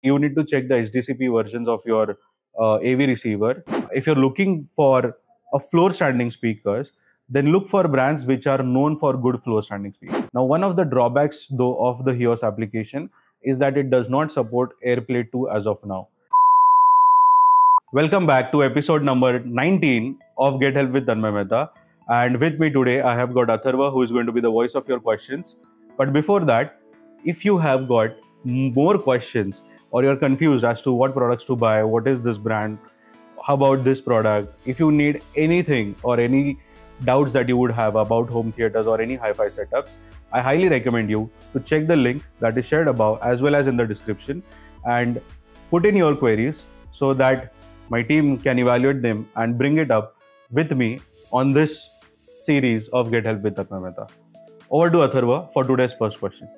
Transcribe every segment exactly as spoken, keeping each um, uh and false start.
you need to check the H D C P versions of your uh, A V receiver. If you're looking for a floor standing speakers, then look for brands which are known for good floor standing speakers. Now, one of the drawbacks though of the HEOS application is that it does not support AirPlay two as of now. Welcome back to episode number nineteen of Get Help with Tanmay Mehta. And with me today, I have got Atharva, who is going to be the voice of your questions. But before that, if you have got more questions or you're confused as to what products to buy, what is this brand, how about this product, if you need anything or any doubts that you would have about home theaters or any hi-fi setups, I highly recommend you to check the link that is shared above as well as in the description and put in your queries so that my team can evaluate them and bring it up with me on this series of Get Help with Tanmay Mehta. Over to Atharva for today's first question.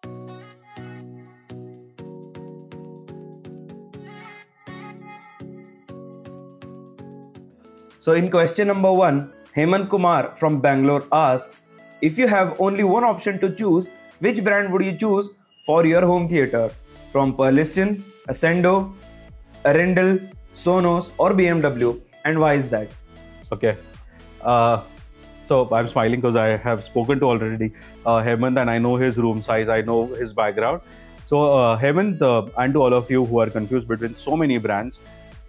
So in question number one, Hemant Kumar from Bangalore asks, if you have only one option to choose, which brand would you choose for your home theater? From Perliston, Ascendo, Arundel, Sonos or B M W, and why is that? Okay. Uh, so I'm smiling because I have spoken to already uh, Hemant and I know his room size, I know his background. So uh, Hemant uh, and to all of you who are confused between so many brands,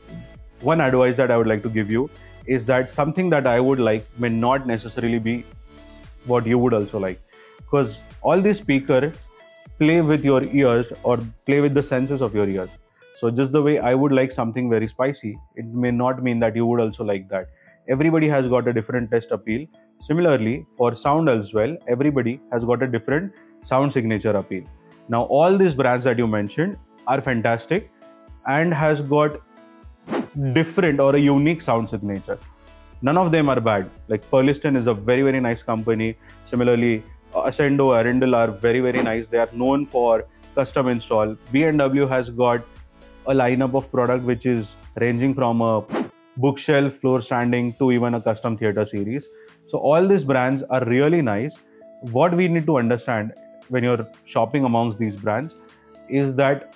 one advice that I would like to give you is that something that I would like may not necessarily be what you would also like, because all these speakers play with your ears or play with the senses of your ears. So just the way I would like something very spicy, it may not mean that you would also like that. Everybody has got a different taste appeal. Similarly, for sound as well, everybody has got a different sound signature appeal. Now, all these brands that you mentioned are fantastic and has got different or a unique sound signature. None of them are bad. Like Perliston is a very, very nice company. Similarly, Ascendo, Arundel are very, very nice. They are known for custom install. B M W has got a lineup of product which is ranging from a bookshelf, floor standing to even a custom theater series. So all these brands are really nice. What we need to understand when you're shopping amongst these brands is that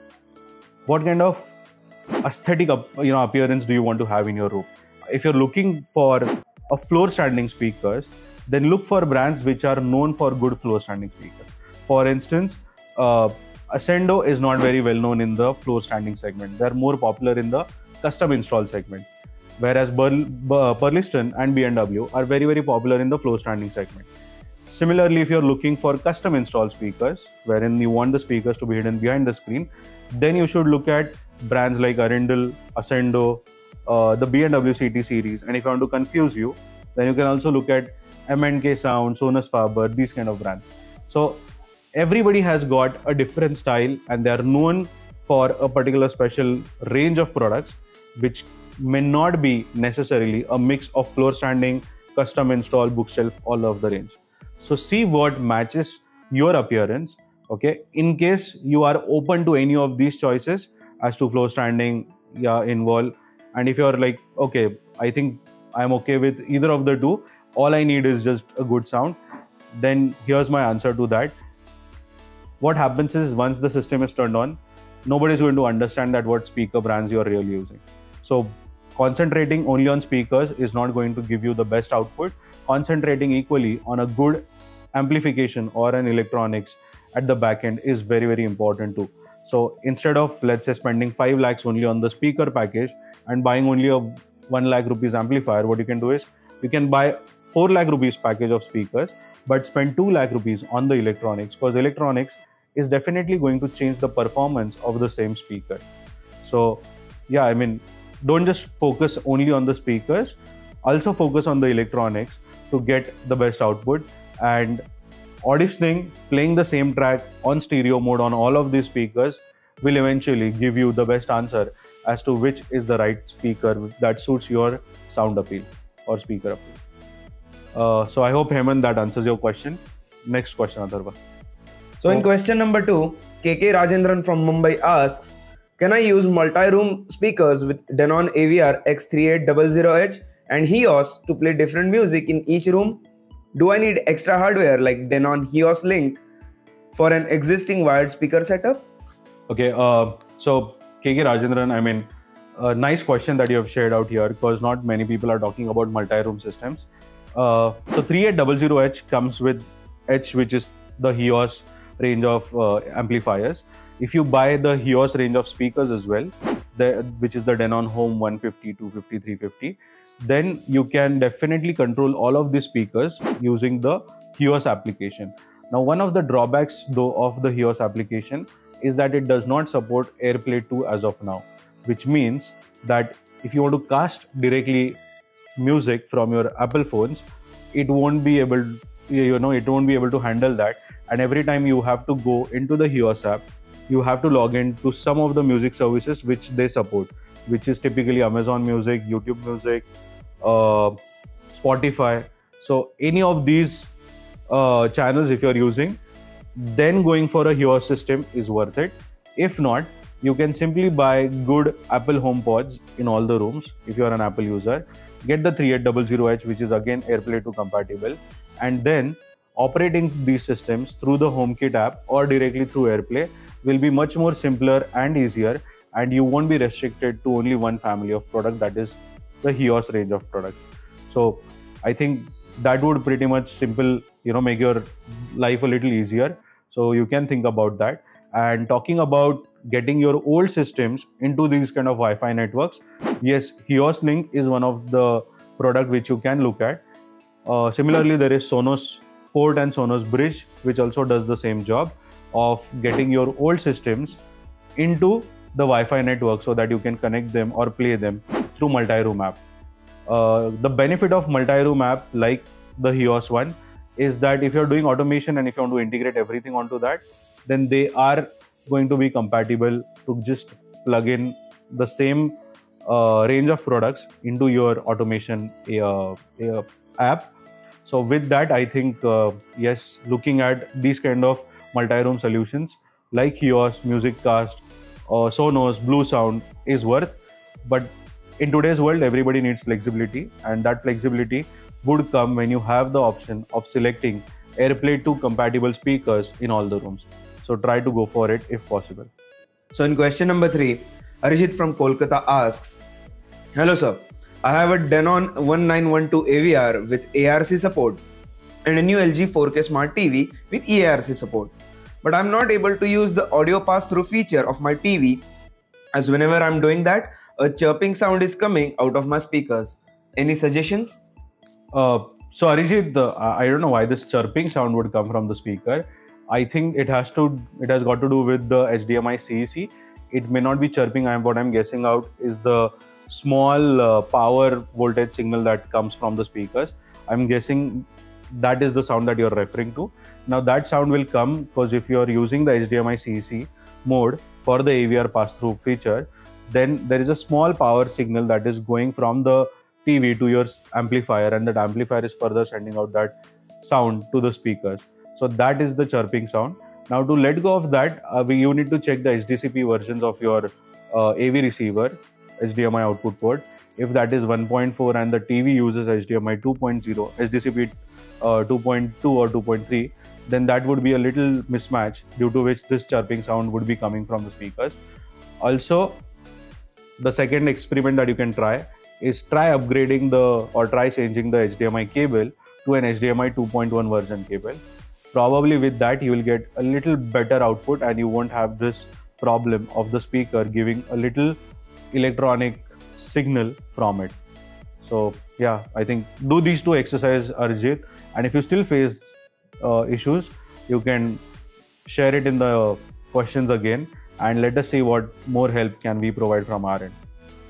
what kind of aesthetic you know appearance do you want to have in your room. If you're looking for a floor standing speakers, then look for brands which are known for good floor standing speakers. For instance, uh, Ascendo is not very well known in the floor standing segment. They're more popular in the custom install segment. Whereas Burl Bur Perliston and B M W are very, very popular in the floor standing segment. Similarly, if you're looking for custom install speakers, wherein you want the speakers to be hidden behind the screen, then you should look at brands like Arundel, Ascendo, uh, the B M W C T series. And if I want to confuse you, then you can also look at M and K Sound, Sonus Faber, these kind of brands. So everybody has got a different style and they are known for a particular special range of products, which may not be necessarily a mix of floor standing, custom install, bookshelf, all of the range. So see what matches your appearance. Okay, in case you are open to any of these choices as to floor standing, yeah, in wall, and if you're like, okay, I think I'm okay with either of the two, all I need is just a good sound, then here's my answer to that. What happens is once the system is turned on, nobody is going to understand that what speaker brands you're really using. So concentrating only on speakers is not going to give you the best output. Concentrating equally on a good amplification or an electronics at the back end is very, very important too. So instead of, let's say, spending five lakhs only on the speaker package and buying only a one lakh rupees amplifier, what you can do is you can buy four lakh rupees package of speakers, but spend two lakh rupees on the electronics, because electronics is definitely going to change the performance of the same speaker. So yeah, I mean, don't just focus only on the speakers, also focus on the electronics to get the best output. And auditioning, playing the same track on stereo mode on all of these speakers will eventually give you the best answer as to which is the right speaker that suits your sound appeal or speaker appeal. Uh, so I hope, Hemant, that answers your question. Next question, Atharva. So in question number two, K K Rajendran from Mumbai asks, can I use multi-room speakers with Denon A V R X thirty-eight hundred H and HEOS to play different music in each room? Do I need extra hardware like Denon HEOS Link for an existing wired speaker setup? Okay, uh, So, K K Rajendran, I mean, a nice question that you have shared out here, because not many people are talking about multi-room systems. Uh, so thirty-eight hundred H comes with H, which is the Hios range of uh, amplifiers. If you buy the Hios range of speakers as well, the, which is the Denon Home one fifty, two fifty, three fifty, then you can definitely control all of these speakers using the Hios application. Now, one of the drawbacks though of the Hios application is that it does not support AirPlay two as of now, which means that if you want to cast directly music from your Apple phones, it won't be able, you know, it won't be able to handle that. And every time you have to go into the Hios app, you have to log in to some of the music services which they support, which is typically Amazon Music, YouTube Music, uh, Spotify. So any of these uh, channels, if you're using, then going for a Hios system is worth it. If not, you can simply buy good Apple HomePods in all the rooms if you are an Apple user. Get the thirty-eight hundred H, which is again AirPlay two compatible, and then operating these systems through the HomeKit app or directly through AirPlay will be much more simpler and easier, and you won't be restricted to only one family of product, that is the Hios range of products. So I think that would pretty much simple, you know, make your life a little easier. So you can think about that. And talking about getting your old systems into these kind of Wi-Fi networks, yes, Hios Link is one of the product which you can look at. Uh, similarly, there is Sonos Port and Sonos Bridge, which also does the same job of getting your old systems into the Wi-Fi network so that you can connect them or play them through multi-room app. Uh, the benefit of multi-room app like the Hios one is that if you're doing automation and if you want to integrate everything onto that, then they are going to be compatible to just plug in the same uh, range of products into your automation uh, uh, app. So with that, I think, uh, yes, looking at these kind of multi-room solutions like Hios, MusicCast, uh, Sonos, Bluesound is worth. But in today's world, everybody needs flexibility, and that flexibility would come when you have the option of selecting AirPlay two compatible speakers in all the rooms. So try to go for it if possible. So in question number three, Arijit from Kolkata asks, hello sir, I have a Denon one nine one two A V R with A R C support and a new L G four K Smart T V with E A R C support. But I'm not able to use the audio pass-through feature of my T V, as whenever I'm doing that, a chirping sound is coming out of my speakers. Any suggestions? Uh, so Arijit, the, I don't know why this chirping sound would come from the speaker. I think it has to, it has got to do with the H D M I C E C. It may not be chirping. I'm what I'm guessing out is the small uh, power voltage signal that comes from the speakers. I'm guessing that is the sound that you're referring to. Now that sound will come because if you're using the H D M I C E C mode for the A V R pass-through feature, then there is a small power signal that is going from the T V to your amplifier, and that amplifier is further sending out that sound to the speakers. So that is the chirping sound. Now to let go of that, uh, we, you need to check the H D C P versions of your uh, A V receiver, H D M I output port. If that is one point four and the T V uses H D M I two point oh, H D C P uh, two point two or two point three, then that would be a little mismatch, due to which this chirping sound would be coming from the speakers. Also, the second experiment that you can try is try upgrading the or try changing the H D M I cable to an H D M I two point one version cable. Probably with that you will get a little better output and you won't have this problem of the speaker giving a little electronic signal from it. So yeah, I think do these two exercises, Arijit, and if you still face uh, issues, you can share it in the questions again and let us see what more help can we provide from our end.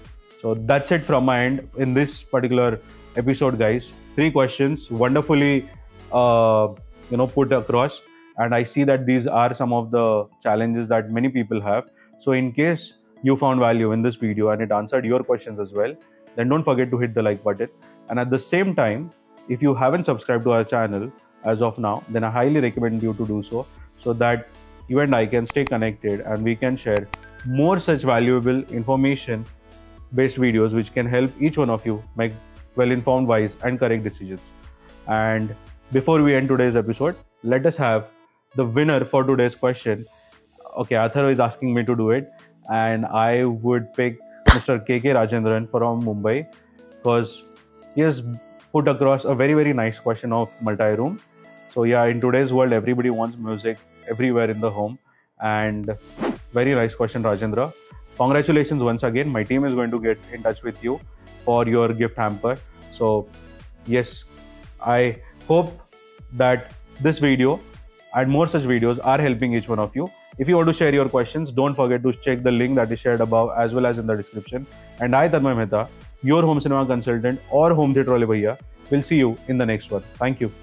So that's it from my end in this particular episode, guys. Three questions, wonderfully uh, you know put across, and I see that these are some of the challenges that many people have. So in case you found value in this video and it answered your questions as well, then don't forget to hit the like button. And at the same time, if you haven't subscribed to our channel as of now, then I highly recommend you to do so, so that you and I can stay connected and we can share more such valuable information based videos which can help each one of you make well-informed, wise and correct decisions. And before we end today's episode, let us have the winner for today's question. Okay, Atharva is asking me to do it. and I would pick Mister K K Rajendran from Mumbai, because he has put across a very very nice question of multi-room. So yeah, in today's world, everybody wants music everywhere in the home, and very nice question, Rajendra. Congratulations once again. My team is going to get in touch with you for your gift hamper. So yes, I hope that this video and more such videos are helping each one of you. If you want to share your questions, don't forget to check the link that is shared above as well as in the description. And I, Tanmay Mehta, your home cinema consultant or home theatre wale bhaiya, will see you in the next one. Thank you.